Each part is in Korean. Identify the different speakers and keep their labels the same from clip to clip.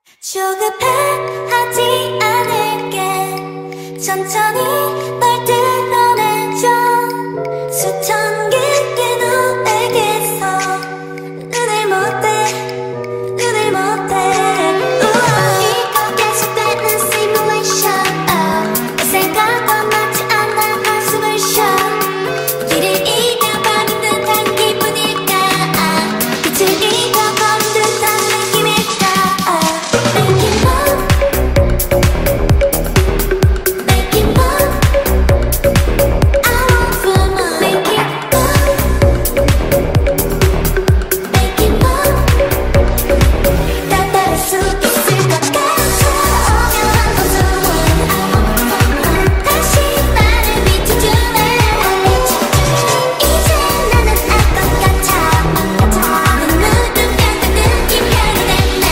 Speaker 1: 조급해하지 않을게. 천천히 널 드러내줘. 수천 개의 눈에게서 눈을 못 떼. 이거 계속되는 simulation. 내 생각과 맞지 않아 한숨을 쉬어. 길을 잃어버린 듯한 기분일까. 빛을 잃어버린 듯한 느낌일까. Making love, making love. I want for more. Making love, making love. 다 따를 수 있을 것 같아. 오묘한 고소한 I want for more. 다시 나를 비춰줄래. 이제 나는 알 것 같아. 눈을 뜨면 느낌 변해냈네.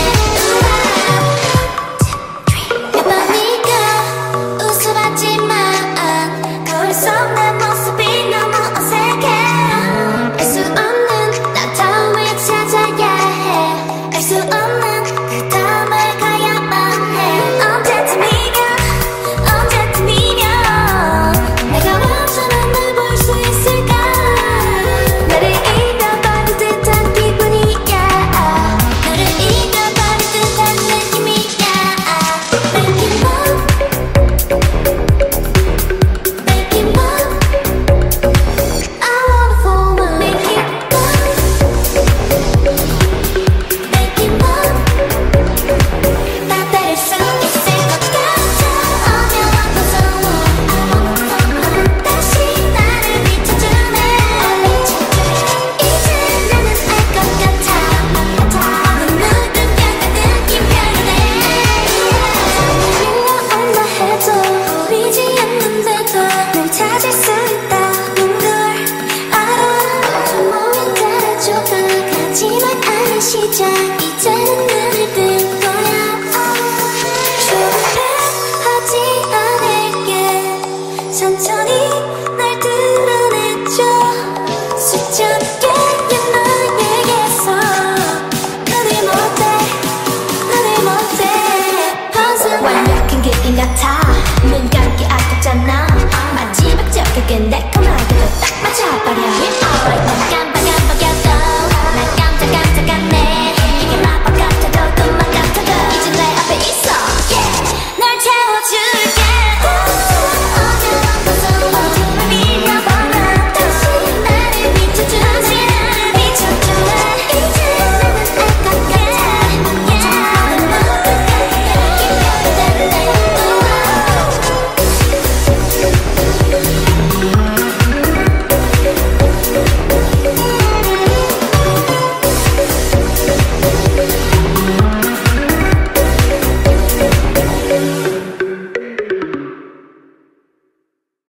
Speaker 1: 매번 네가 웃어봤지만 거울 속 내 모습이 너무 어색해. 알 수 없는 나타움을 찾아야 해. 알 수 없는 그 다음을 가야만 해. 언제쯤이면 내가 완전한 널 볼 수 있을까. 나를 잃어버린 듯한 기분이야. 너를 잃어버린 듯한 느낌이야. Making love, making love. I wanna fall more. Making love, making love. 다 따를 수 있을 것 같아. 오묘한 고소한 I want for more. 다시 나를 비춰줄래. 이제 나는 알 것 같아. 눈을 뜨면 느낌 변해. 밀려온다 해도 보이지 않는데도 널 찾을 수 있다는 걸 알아. 좀 모인 따라 좁아가지만 않은 시작. 이제는 눈을 뜨